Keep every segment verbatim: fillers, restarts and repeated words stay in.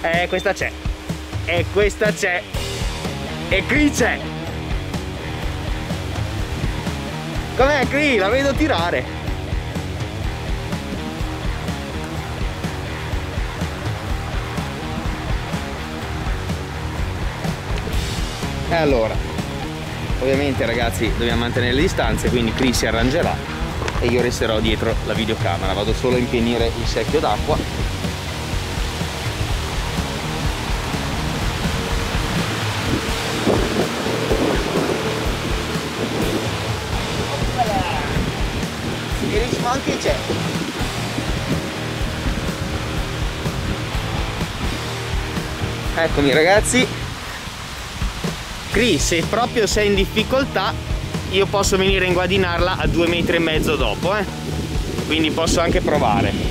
Eh, questa c'è. E questa c'è. E qui c'è. Com'è qui? La vedo tirare. E allora, ovviamente ragazzi dobbiamo mantenere le distanze, quindi Chris si arrangerà e io resterò dietro la videocamera. Vado solo a impienire il secchio d'acqua. Anche c'è. Eccomi ragazzi. Chris, se proprio sei in difficoltà io posso venire a inguadinarla a due metri e mezzo dopo, eh? Quindi posso anche provare.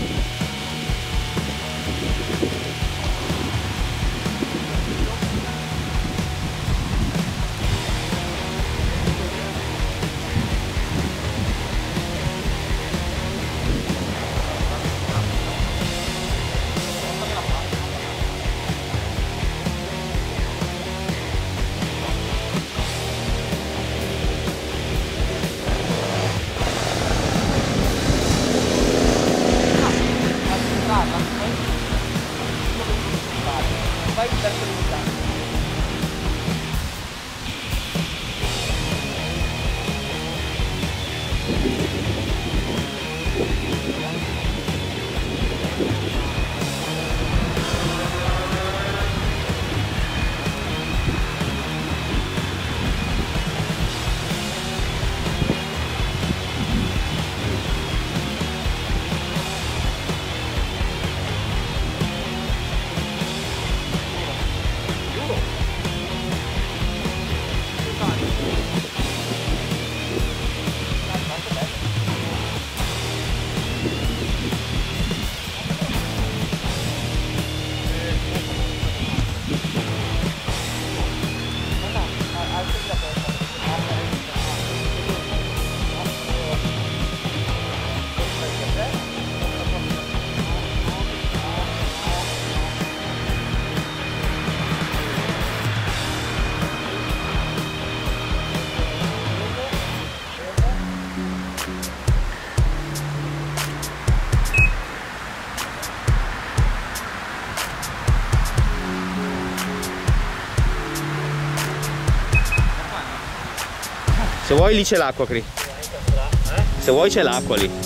Se vuoi lì c'è l'acqua, Cri. Se vuoi c'è l'acqua lì.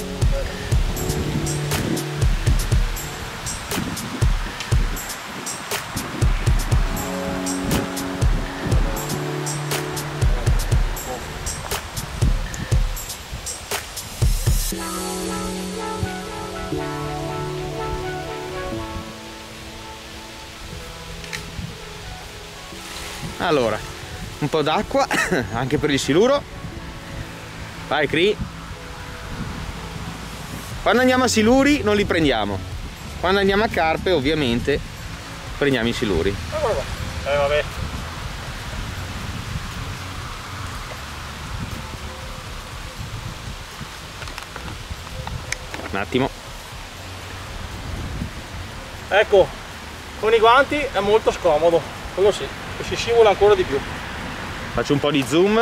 Allora, un po' d'acqua anche per il siluro. Vai Cri. Quando andiamo a siluri non li prendiamo. Quando andiamo a carpe ovviamente prendiamo i siluri. Eh vabbè. Un attimo. Ecco, con i guanti è molto scomodo, quello sì, e si scivola ancora di più. Faccio un po' di zoom.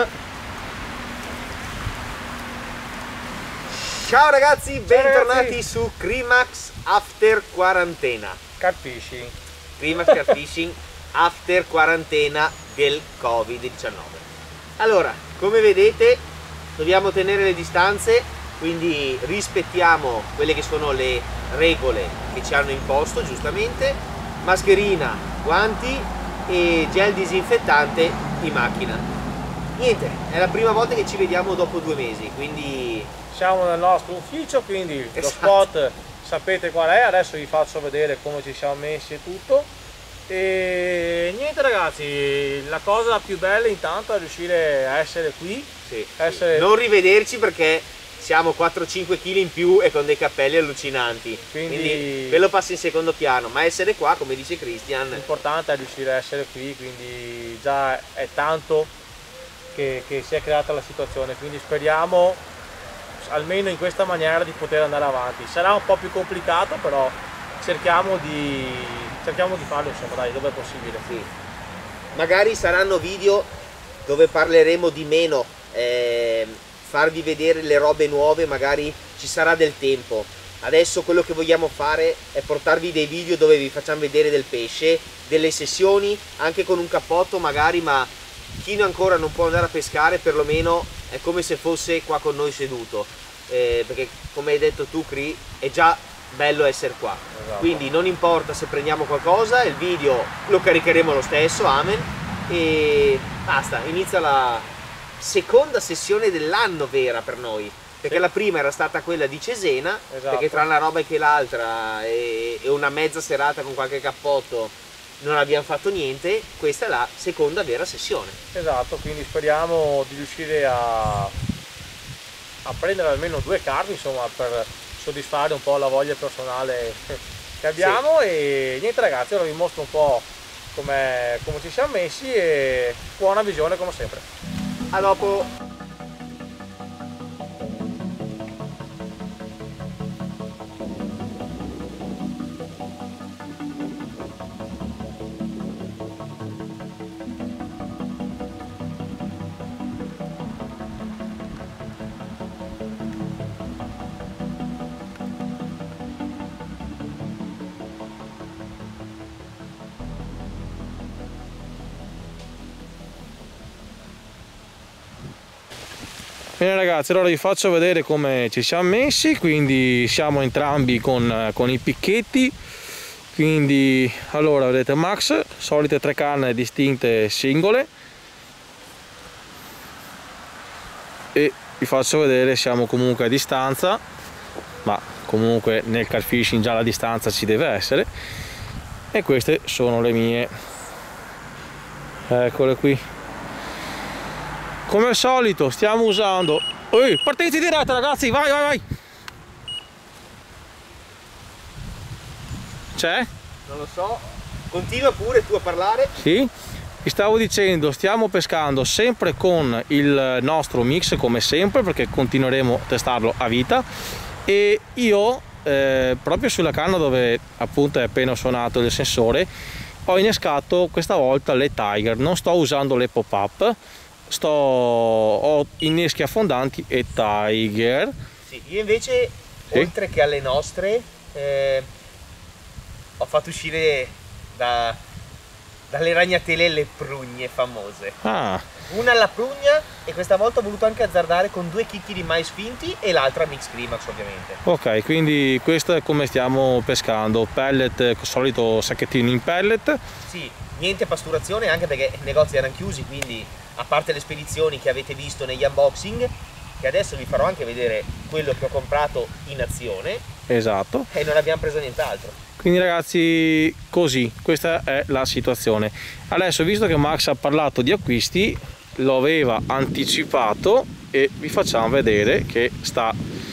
Ciao ragazzi, Ciao bentornati ragazzi. su Crimax After Quarantena. Carfishing. Crimax Carfishing After Quarantena del Covid diciannove. Allora, come vedete dobbiamo tenere le distanze, quindi rispettiamo quelle che sono le regole che ci hanno imposto giustamente. Mascherina, guanti e gel disinfettante in macchina. Niente, è la prima volta che ci vediamo dopo due mesi, quindi Siamo nel nostro ufficio, quindi esatto. Lo spot sapete qual è, adesso vi faccio vedere come ci siamo messi e tutto. E niente ragazzi, la cosa più bella intanto è riuscire a essere qui. sì, essere... sì. Non rivederci perché siamo quattro cinque chili in più e con dei cappelli allucinanti, quindi... quindi quello passa in secondo piano, ma essere qua, come dice Christian, l'importante è riuscire a essere qui, quindi già è tanto che, che si è creata la situazione, quindi speriamo almeno in questa maniera di poter andare avanti. Sarà un po' più complicato, però cerchiamo di cerchiamo di farlo insomma, dai, dove è possibile. Sì. Magari saranno video dove parleremo di meno, eh, farvi vedere le robe nuove, magari ci sarà del tempo. Adesso quello che vogliamo fare è portarvi dei video dove vi facciamo vedere del pesce, delle sessioni, anche con un cappotto magari, ma chi ancora non può andare a pescare perlomeno è come se fosse qua con noi seduto, eh, perché come hai detto tu Cri, è già bello essere qua. Esatto. Quindi non importa se prendiamo qualcosa, il video lo caricheremo lo stesso, amen, e basta, inizia la seconda sessione dell'anno vera per noi. Perché sì, la prima era stata quella di Cesena, esatto, perché tra una roba che l'altra e, e una mezza serata con qualche cappotto non abbiamo fatto niente. Questa è la seconda vera sessione. Esatto, quindi speriamo di riuscire a, a prendere almeno due carpi, insomma, per soddisfare un po' la voglia personale che abbiamo. Sì. E niente ragazzi, ora vi mostro un po' come ci siamo messi e buona visione come sempre. A dopo! Bene ragazzi, allora vi faccio vedere come ci siamo messi. Quindi siamo entrambi con, con i picchetti. Quindi allora vedete Max, solite tre canne distinte singole, e vi faccio vedere, siamo comunque a distanza, ma comunque nel carp fishing già la distanza ci deve essere. E queste sono le mie, eccole qui. Come al solito stiamo usando... Ui, partenza diretta ragazzi, vai vai vai! C'è? Non lo so, continua pure tu a parlare. Sì, vi stavo dicendo, stiamo pescando sempre con il nostro mix come sempre, perché continueremo a testarlo a vita. E io, eh, proprio sulla canna dove appunto è appena suonato il sensore, ho innescato questa volta le Tiger. Non sto usando le pop-up, sto ho inneschi affondanti e Tiger. Sì, io invece sì, oltre che alle nostre eh, ho fatto uscire da, dalle ragnatele le prugne famose. Ah. Una alla prugna, e questa volta ho voluto anche azzardare con due chicchi di mais finti e l'altra mix climax ovviamente. Ok, quindi questo è come stiamo pescando, pellet, solito sacchettino in pellet. Sì, niente pasturazione, anche perché i negozi erano chiusi, quindi a parte le spedizioni che avete visto negli unboxing, che adesso vi farò anche vedere quello che ho comprato in azione. Esatto. E non abbiamo preso nient'altro. Quindi ragazzi, così, questa è la situazione. Adesso, visto che Max ha parlato di acquisti, lo aveva anticipato e vi facciamo vedere che sta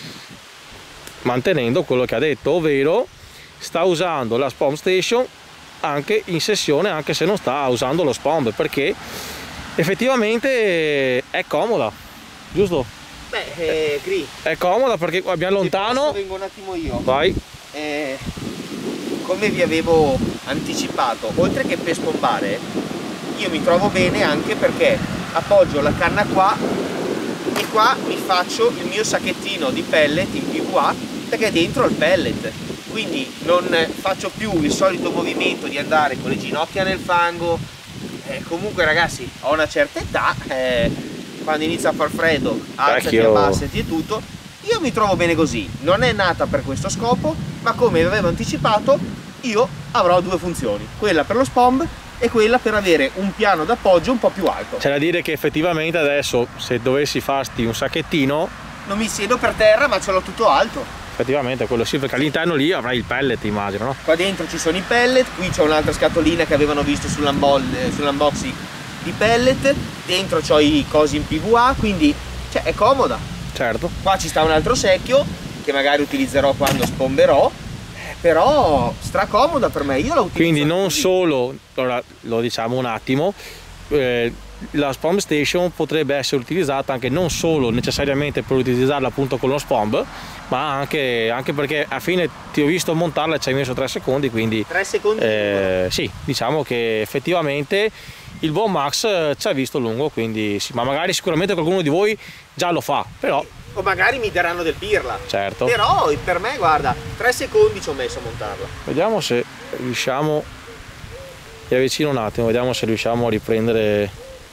mantenendo quello che ha detto, ovvero sta usando la Spomb Station anche in sessione, anche se non sta usando lo Spomb, perché effettivamente è comoda, giusto? Beh, eh, Cri, è comoda perché abbiamo lontano. Vengo un attimo io. Vai. Eh, come vi avevo anticipato, oltre che per spombare, io mi trovo bene anche perché appoggio la canna qua e qua mi faccio il mio sacchettino di pellet in P V A, perché è dentro il pellet, quindi non faccio più il solito movimento di andare con le ginocchia nel fango. Eh, comunque ragazzi, ho una certa età, eh, quando inizia a far freddo alzati, abbassati e tutto. Io mi trovo bene così, non è nata per questo scopo, ma come vi avevo anticipato io avrò due funzioni, quella per lo Spomb e quella per avere un piano d'appoggio un po' più alto. C'è da dire che effettivamente adesso, se dovessi farti un sacchettino, non mi siedo per terra, ma ce l'ho tutto alto. Effettivamente quello sì, perché all'interno lì avrai il pellet, immagino, no? Qua dentro ci sono i pellet, qui c'è un'altra scatolina che avevano visto sull'unboxing di pellet, dentro c'ho i cosi in P V A, quindi cioè, è comoda. Certo. Qua ci sta un altro secchio che magari utilizzerò quando spomberò, però stracomoda per me, io la utilizzo. Quindi non così. Solo, allora lo diciamo un attimo, eh, la Spomb Station potrebbe essere utilizzata anche non solo necessariamente per utilizzarla appunto con lo Spomb, ma anche, anche perché a fine ti ho visto montarla e ci hai messo tre secondi, quindi tre secondi eh, sì, diciamo che effettivamente il buon Max ci ha visto lungo, quindi sì, ma magari sicuramente qualcuno di voi già lo fa, però o magari mi daranno del pirla, certo, però per me guarda, tre secondi ci ho messo a montarla. Vediamo se riusciamo, mi avvicino un attimo, vediamo se riusciamo a riprendere,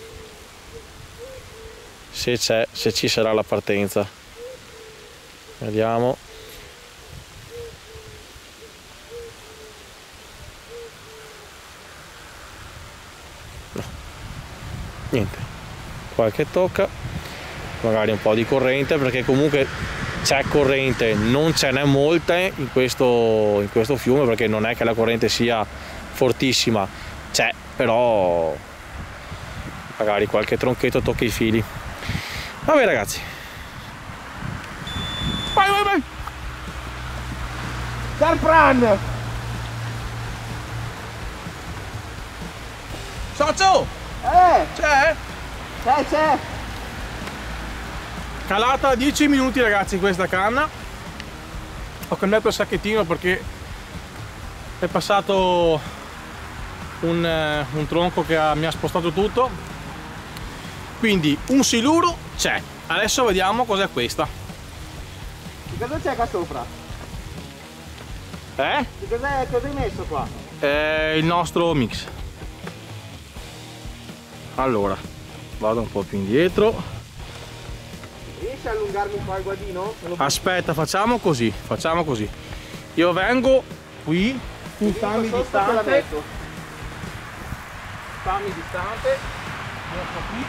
se c'è, se ci sarà la partenza. Vediamo. No. Niente, qualche tocca, magari un po' di corrente, perché comunque c'è corrente, non ce n'è molta in questo, in questo fiume, perché non è che la corrente sia fortissima, c'è, però magari qualche tronchetto tocca i fili. Vabbè ragazzi, vai vai vai, Carpran! socio, Eh, c'è? c'è, c'è! Calata dieci minuti ragazzi questa canna. Ho cambiato il sacchettino perché è passato un, eh, un tronco che ha, mi ha spostato tutto, quindi un siluro c'è. Adesso vediamo cos'è questa. Che cosa c'è qua sopra? Eh? Che cos'è, cosa hai messo qua? È il nostro mix. Allora vado un po' più indietro. Riesci a allungarmi un po' il guadino? Aspetta, facciamo così, facciamo così. Io vengo qui, tu stammi distante, stammi distante, io sto qui.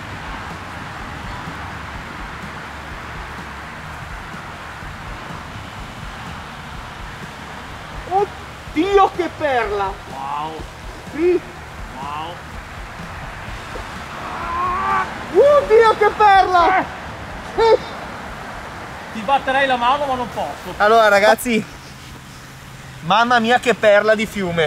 Oddio che perla! Wow, Sì! wow. Oddio che perla! Ti batterei la mano ma non posso. Allora ragazzi, mamma mia che perla di fiume,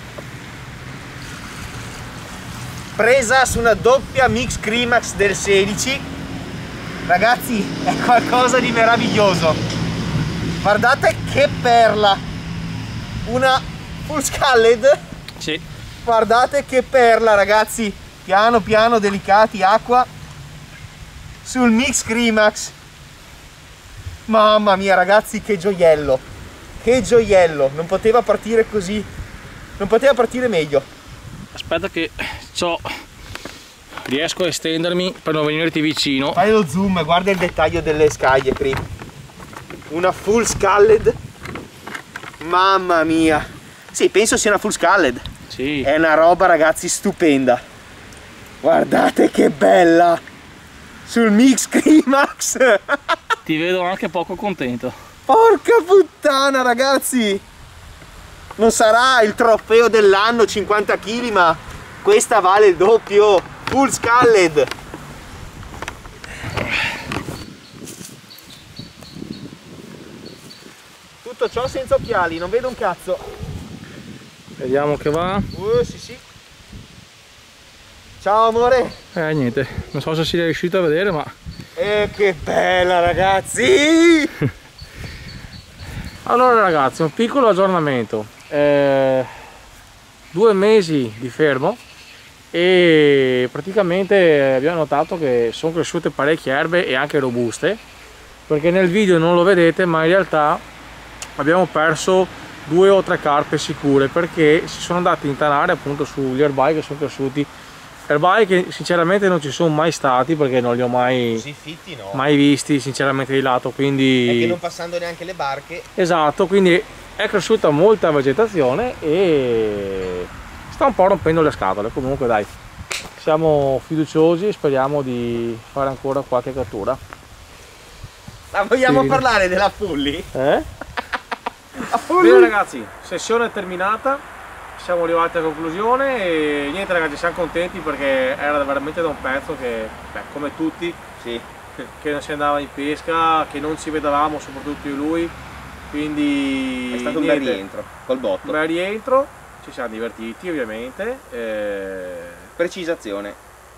presa su una doppia Mix Crimax del sedici, ragazzi è qualcosa di meraviglioso, guardate che perla, una full sculled, Sì. guardate che perla ragazzi, piano piano, delicati, acqua sul Mix Crimax. Mamma mia ragazzi, che gioiello, che gioiello, non poteva partire così, non poteva partire meglio. Aspetta che c'ho... riesco a estendermi per non venirti vicino. Fai lo zoom, guarda il dettaglio delle scaglie qui, una full sculled, mamma mia, sì penso sia una full sculled, Sì. è una roba ragazzi stupenda, guardate che bella, sul Mix Crimax. Ti vedo anche poco contento. Porca puttana ragazzi, non sarà il trofeo dell'anno cinquanta chili, ma questa vale il doppio, full sculled. Tutto ciò senza occhiali, non vedo un cazzo. Vediamo che va. Uh, sì sì. Ciao amore. Eh niente, non so se si è riuscito a vedere, ma... Eh, che bella ragazzi! Allora ragazzi, un piccolo aggiornamento. Eh, due mesi di fermo e praticamente abbiamo notato che sono cresciute parecchie erbe e anche robuste, perché nel video non lo vedete ma in realtà abbiamo perso due o tre carpe sicure, perché si sono andati a intanare appunto sugli erbai che sono cresciuti, erbai che sinceramente non ci sono mai stati perché non li ho mai, Così fitti no. mai visti sinceramente di lato, quindi È che non passando neanche le barche. esatto, quindi è cresciuta molta vegetazione e sta un po' rompendo le scatole. Comunque dai, siamo fiduciosi e speriamo di fare ancora qualche cattura. Ma vogliamo Sì. parlare della Fully? Eh? La Fully? Bene ragazzi, sessione terminata, siamo arrivati a conclusione e niente ragazzi, siamo contenti perché era veramente da un pezzo che, beh, come tutti, Sì. che, che non si andava in pesca, che non ci vedevamo, soprattutto io e lui, quindi È stato un niente, bel rientro, col botto. bel rientro, ci siamo divertiti ovviamente. Eh... Precisazione.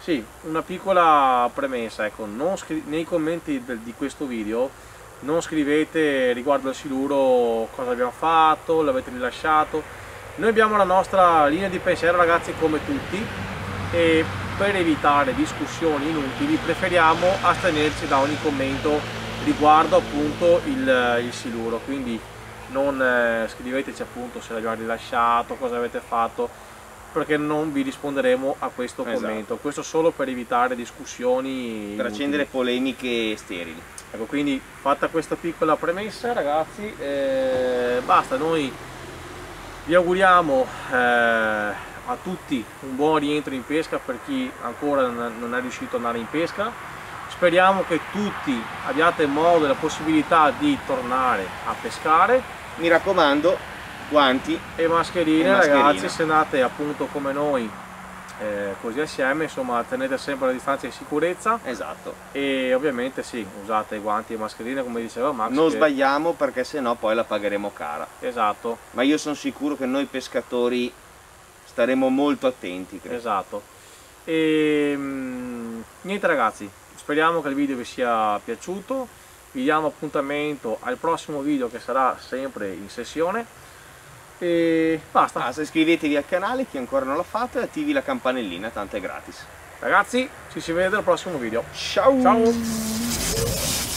Sì, una piccola premessa, ecco, non nei commenti del, di questo video non scrivete riguardo al siluro cosa abbiamo fatto, l'avete rilasciato. Noi abbiamo la nostra linea di pensiero, ragazzi, come tutti, e per evitare discussioni inutili preferiamo astenerci da ogni commento riguardo appunto il, il siluro, quindi non eh, scriveteci appunto se l'abbiamo rilasciato, cosa avete fatto, perché non vi risponderemo a questo esatto. commento. Questo solo per evitare discussioni, per accendere polemiche sterili. Ecco, quindi fatta questa piccola premessa, ragazzi, eh, basta. Noi vi auguriamo eh, a tutti un buon rientro in pesca per chi ancora non è riuscito ad andare in pesca. Speriamo che tutti abbiate modo e la possibilità di tornare a pescare. Mi raccomando, guanti e mascherine, e mascherine. Ragazzi, se andate appunto come noi eh, così assieme, insomma, tenete sempre la distanza di sicurezza. Esatto. E ovviamente sì, usate guanti e mascherine come diceva Max. Non che... sbagliamo, perché sennò poi la pagheremo cara. Esatto. Ma io sono sicuro che noi pescatori staremo molto attenti. Credo. Esatto. E mh, niente, ragazzi, speriamo che il video vi sia piaciuto. Vi diamo appuntamento al prossimo video, che sarà sempre in sessione. E basta. Ah, se iscrivetevi al canale, chi ancora non l'ha fatto, e attivi la campanellina, tanto è gratis. Ragazzi, ci si vede al prossimo video. Ciao! Ciao!